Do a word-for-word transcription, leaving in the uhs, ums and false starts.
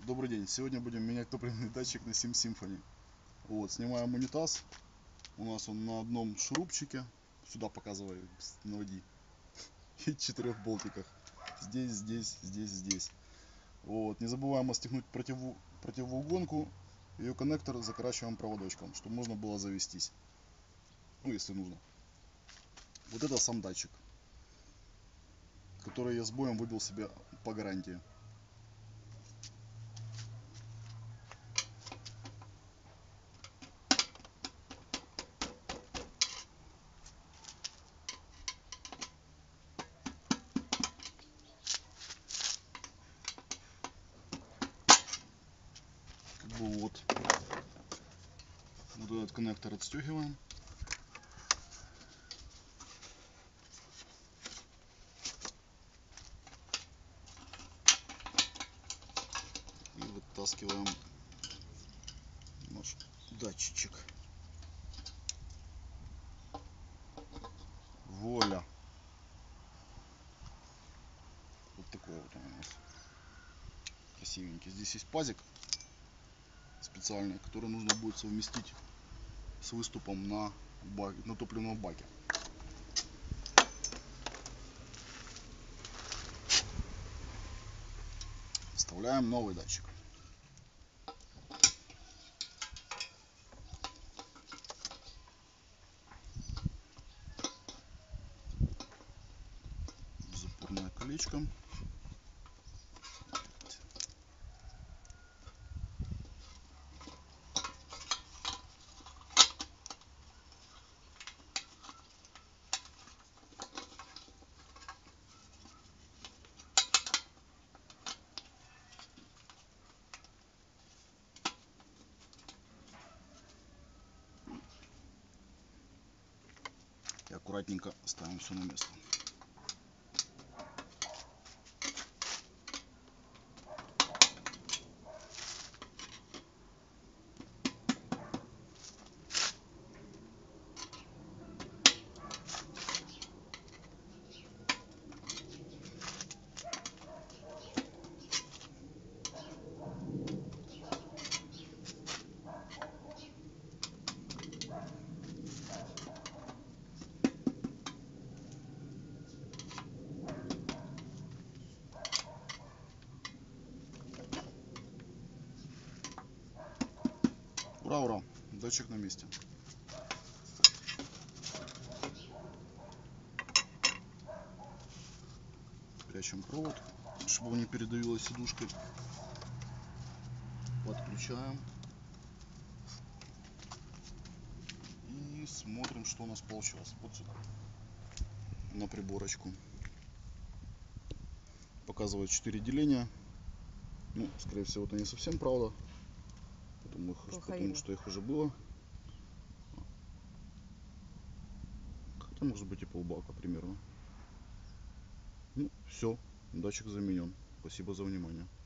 Добрый день. Сегодня будем менять топливный датчик на Sim Symphony. Вот, снимаем унитаз. У нас он на одном шурупчике. Сюда показываю, наводи. И четырех болтиках. Здесь, здесь, здесь, здесь. Вот. Не забываем отстегнуть противу... противоугонку. Ее коннектор закорачиваем проводочком, чтобы можно было завестись. Ну, если нужно. Вот это сам датчик, который я с боем выбил себе по гарантии. Как бы вот. Вот этот коннектор отстегиваем. И вытаскиваем наш датчичек. Вуаля. Вот такой вот он у нас. Красивенький. Здесь есть пазик специальный, который нужно будет совместить с выступом на, бак, на топливном баке. Вставляем новый датчик. Запорное колечко. И аккуратненько ставим все на место. Ура, ура, датчик на месте. Прячем провод, чтобы он не передавило сидушкой. Подключаем. И смотрим, что у нас получилось. Вот сюда. На приборочку. Показывает четыре деления. Ну, скорее всего, это не совсем правда. Потому, потому что их уже было. Хотя, может быть, и полбака примерно. Ну, все. Датчик заменен. Спасибо за внимание.